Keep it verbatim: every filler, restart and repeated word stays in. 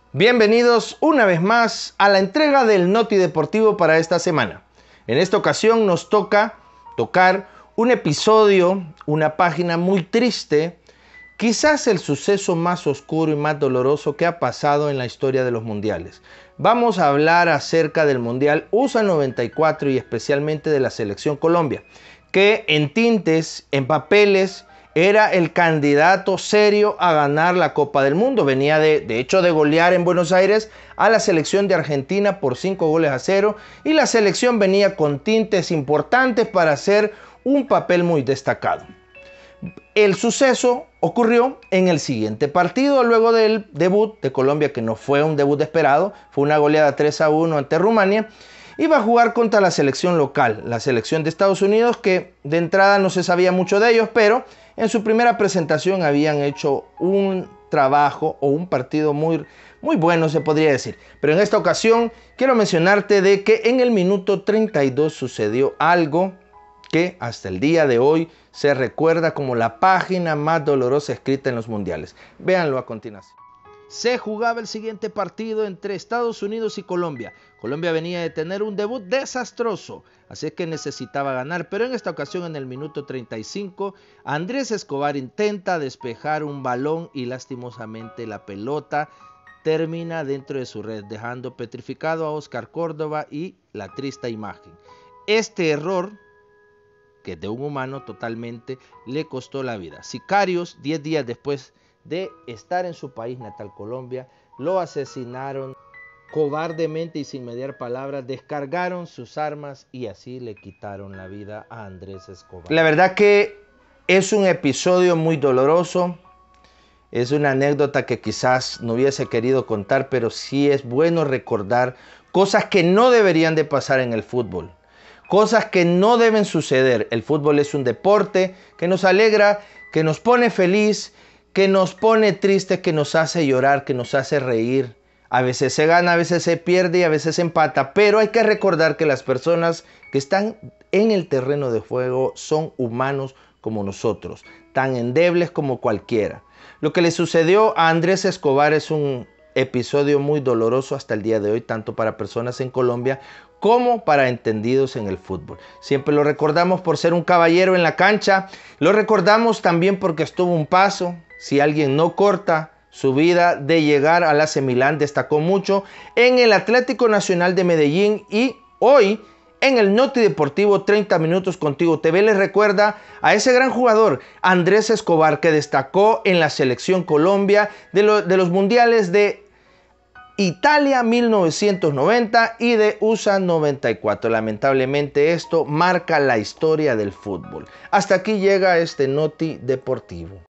Bienvenidos una vez más a la entrega del Noti Deportivo para esta semana. En esta ocasión nos toca tocar un episodio, una página muy triste, quizás el suceso más oscuro y más doloroso que ha pasado en la historia de los mundiales. Vamos a hablar acerca del Mundial U S A noventa y cuatro y especialmente de la Selección Colombia, que en tintes, en papeles, era el candidato serio a ganar la Copa del Mundo. Venía de, de hecho de golear en Buenos Aires a la selección de Argentina por cinco goles a cero y la selección venía con tintes importantes para hacer un papel muy destacado. El suceso ocurrió en el siguiente partido, luego del debut de Colombia, que no fue un debut esperado, fue una goleada tres a uno ante Rumania. Iba a jugar contra la selección local, la selección de Estados Unidos, que de entrada no se sabía mucho de ellos, pero en su primera presentación habían hecho un trabajo o un partido muy, muy bueno, se podría decir. Pero en esta ocasión quiero mencionarte de que en el minuto treinta y dos sucedió algo que hasta el día de hoy se recuerda como la página más dolorosa escrita en los mundiales. Véanlo a continuación. Se jugaba el siguiente partido entre Estados Unidos y Colombia. Colombia venía de tener un debut desastroso, así que necesitaba ganar, pero en esta ocasión en el minuto treinta y cinco, Andrés Escobar intenta despejar un balón y lastimosamente la pelota termina dentro de su red, dejando petrificado a Oscar Córdoba y la triste imagen. Este error, que de un humano totalmente, le costó la vida. Sicarios, diez días después de estar en su país natal, Colombia, lo asesinaron cobardemente y sin mediar palabras, descargaron sus armas y así le quitaron la vida a Andrés Escobar. La verdad que es un episodio muy doloroso, es una anécdota que quizás no hubiese querido contar, pero sí es bueno recordar cosas que no deberían de pasar en el fútbol. Cosas que no deben suceder. El fútbol es un deporte que nos alegra, que nos pone feliz, que nos pone triste, que nos hace llorar, que nos hace reír. A veces se gana, a veces se pierde y a veces se empata. Pero hay que recordar que las personas que están en el terreno de juego son humanos como nosotros, tan endebles como cualquiera. Lo que le sucedió a Andrés Escobar es un episodio muy doloroso hasta el día de hoy, tanto para personas en Colombia como para entendidos en el fútbol. Siempre lo recordamos por ser un caballero en la cancha, lo recordamos también porque estuvo un paso, si alguien no corta su vida de llegar al A C Milán, destacó mucho en el Atlético Nacional de Medellín y hoy en el Noti Deportivo treinta minutos contigo T V les recuerda a ese gran jugador Andrés Escobar que destacó en la selección Colombia de, lo, de los mundiales de Italia mil novecientos noventa y de U S A noventa y cuatro. Lamentablemente esto marca la historia del fútbol. Hasta aquí llega este Noti Deportivo.